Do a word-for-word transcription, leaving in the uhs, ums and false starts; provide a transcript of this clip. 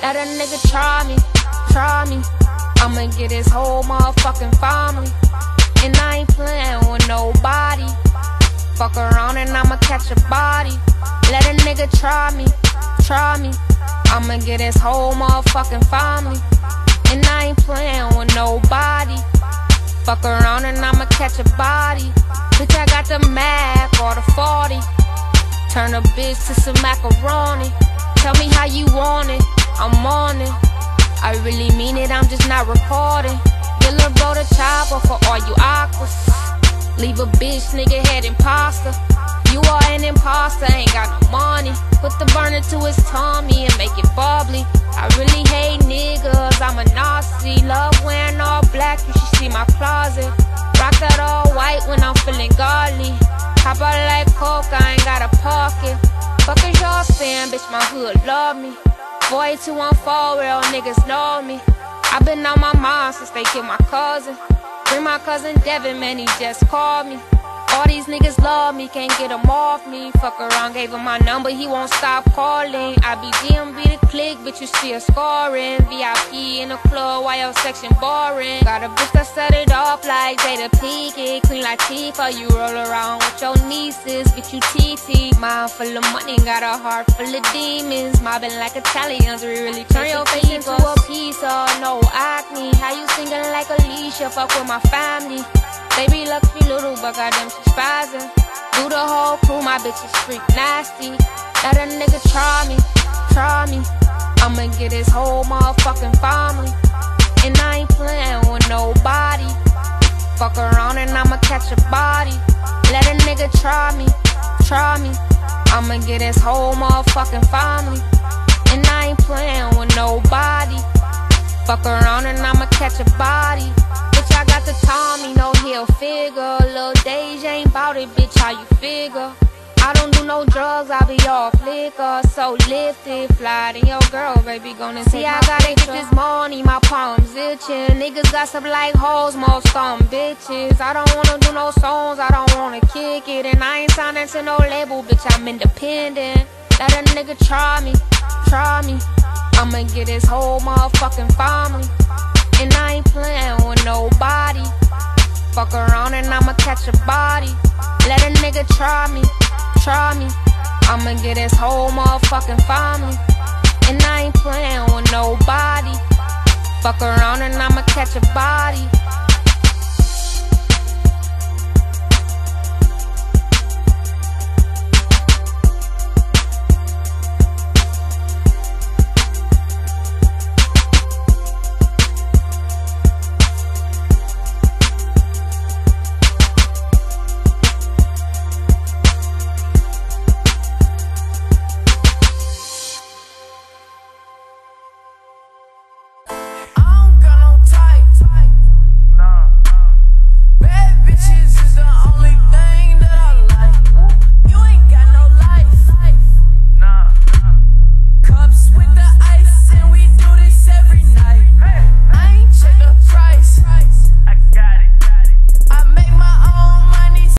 Let a nigga try me, try me. I'ma get his whole motherfucking family. And I ain't playing with nobody. Fuck around and I'ma catch a body. Let a nigga try me, try me. I'ma get his whole motherfucking family. And I ain't playing with nobody. Fuck around and I'ma catch a body. Bitch, I got the Mac or the forty. Turn a bitch to some macaroni. Tell me how you want it, I'm on it. I really mean it, I'm just not recording. Get lil' bro the chopper for all you aquas. Leave a bitch, nigga head imposter. You are an imposter, ain't got no money. Put the burner to his tummy and make it bubbly. I really hate niggas, I'm a Nazi. Love wearing all black, you should see my closet. Rock that all white when I'm feeling godly. Hop out like coke, I ain't got a pocket. Fuck is your fan, bitch, my hood love me. Boy two one four, real niggas know me. I been on my mind since they killed my cousin. Bring my cousin Devin, man, he just called me. All these niggas love me, can't get him off me. Fuck around, gave him my number, he won't stop calling. I be D M B the click, bitch, you see a scoring. V I P in the club, while your section boring. Got a bitch that set it off like Jada Pinkett. Queen Latifah, you roll around with your nieces, get you T T. Mind full of money, got a heart full of demons. Mobbing like Italians, we really turn your face into a pizza. No acne, how you singing like Alicia? Fuck with my family. Baby luck be little, but goddamn she spazzing. Do the whole crew, my bitch is freak nasty. Let a nigga try me, try me. I'ma get his whole motherfucking family. And I ain't playing with nobody. Fuck around and I'ma catch a body. Let a nigga try me, try me. I'ma get his whole motherfucking family. And I ain't playing with nobody. Fuck around and I'ma catch a body. Bitch, I got the Tommy, no heel figure. Lil' Deja ain't bout it, bitch, how you figure? I don't do no drugs, I be off liquor. So lifted, fly to your girl, baby, gonna see I gotta get this money, my palms itching. Niggas gossip like hoes, most dumb bitches. I don't wanna do no songs, I don't wanna kick it. And I ain't signing to no label, bitch, I'm independent. Let a nigga try me, try me. I'ma get his whole motherfucking family. And I ain't playing with nobody. Fuck around and I'ma catch a body. Let a nigga try me, try me. I'ma get his whole motherfucking family. And I ain't playing with nobody. Fuck around and I'ma catch a body.